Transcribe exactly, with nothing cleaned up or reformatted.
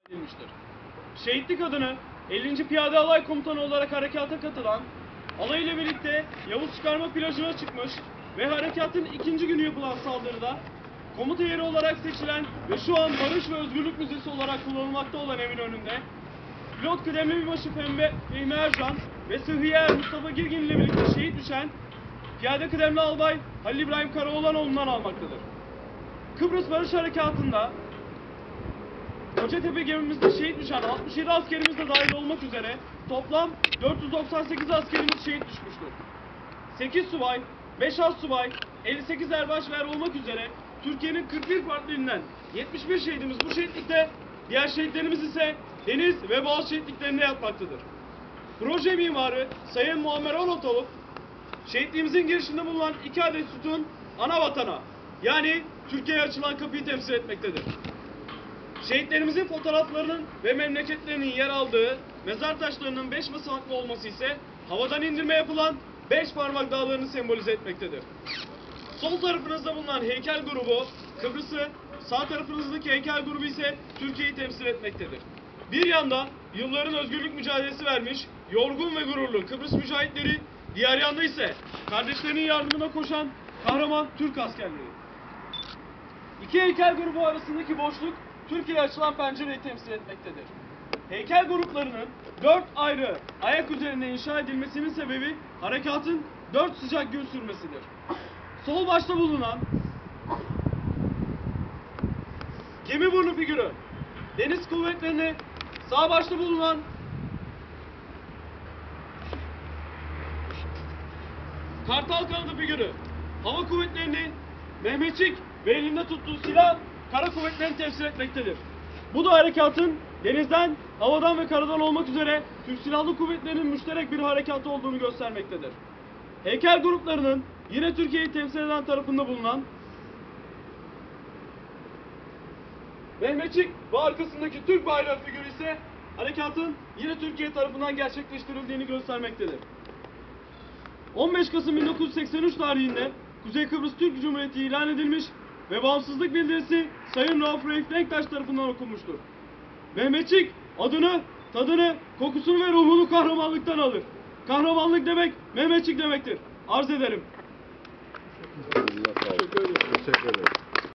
edilmiştir. Şehitlik adına ellinci Piyade Alay Komutanı olarak harekata katılan, alay ile birlikte Yavuz Çıkarma plajına çıkmış ve harekatın ikinci günü yapılan saldırıda komuta yeri olarak seçilen ve şu an Barış ve Özgürlük Müzesi olarak kullanılmakta olan evin önünde pilot kıdemli binbaşı Pembe Fehmi Ercan ve Sıhhiye Mustafa Girgin ile birlikte şehit düşen Piyade kıdemli albay Halil İbrahim Karaoğlanoğlu'ndan almaktadır. Kıbrıs Barış Harekatı'nda Kocatepe gemimizde şehit düşen altmış yedi askerimiz de dahil olmak üzere toplam dört yüz doksan sekiz askerimiz şehit düşmüştür. sekiz subay, beş astsubay, elli sekiz erbaş ve er olmak üzere Türkiye'nin kırk bir farklı ilinden yetmiş bir şehidimiz bu şehitlikte, diğer şehitlerimiz ise deniz ve boğaz şehitliklerinde yatmaktadır. Proje mimarı Sayın Muammer Onatoluk, şehitliğimizin girişinde bulunan iki adet sütun ana vatana, yani Türkiye'ye açılan kapıyı temsil etmektedir. Şehitlerimizin fotoğraflarının ve memleketlerinin yer aldığı mezar taşlarının beş basamaklı olması ise havadan indirme yapılan beş parmak dağlarını sembolize etmektedir. Sol tarafınızda bulunan heykel grubu Kıbrıs'ı, sağ tarafınızdaki heykel grubu ise Türkiye'yi temsil etmektedir. Bir yanda yılların özgürlük mücadelesi vermiş, yorgun ve gururlu Kıbrıs mücahitleri, diğer yanda ise kardeşlerinin yardımına koşan kahraman Türk askerleri. İki heykel grubu arasındaki boşluk Türkiye'ye açılan pencereyi temsil etmektedir. Heykel gruplarının dört ayrı ayak üzerinde inşa edilmesinin sebebi harekatın dört sıcak gün sürmesidir. Sol başta bulunan gemi burnu figürü deniz kuvvetlerini, sağ başta bulunan kartal kanadı figürü hava kuvvetlerini, Mehmetçik ve elinde tuttuğu silah kara kuvvetlerini temsil etmektedir. Bu da harekatın denizden, havadan ve karadan olmak üzere Türk Silahlı Kuvvetleri'nin müşterek bir harekatı olduğunu göstermektedir. Heykel gruplarının yine Türkiye'yi temsil eden tarafında bulunan Mehmetçik ve arkasındaki Türk bayrağı figürü ise harekatın yine Türkiye tarafından gerçekleştirildiğini göstermektedir. on beş Kasım bin dokuz yüz seksen üç tarihinde Kuzey Kıbrıs Türk Cumhuriyeti ilan edilmiş ve bağımsızlık bildirisi Sayın Rauf Reif Denktaş tarafından okunmuştur. Mehmetçik adını, tadını, kokusunu ve ruhunu kahramanlıktan alır. Kahramanlık demek Mehmetçik demektir. Arz ederim. Teşekkür ederim.